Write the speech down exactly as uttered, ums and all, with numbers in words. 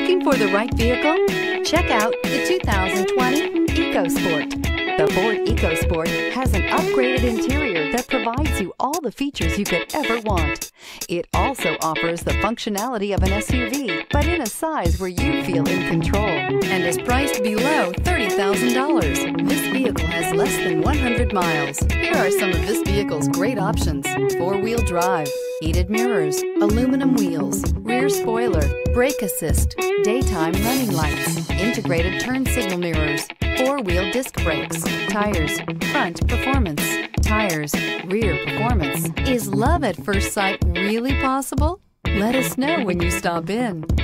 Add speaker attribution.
Speaker 1: Looking for the right vehicle? Check out the two thousand twenty EcoSport. The Ford EcoSport has an upgraded interior that provides you all the features you could ever want. It also offers the functionality of an S U V, but in a size where you feel in control, and is priced below thirty thousand dollars. This vehicle has less than one hundred miles. Here are some of this vehicle's great options: four-wheel drive, heated mirrors, aluminum wheels, rear spoiler, brake assist, daytime running lights, integrated turn signal mirrors, four-wheel disc brakes, tires, front performance, tires, rear performance. Is love at first sight really possible? Let us know when you stop in.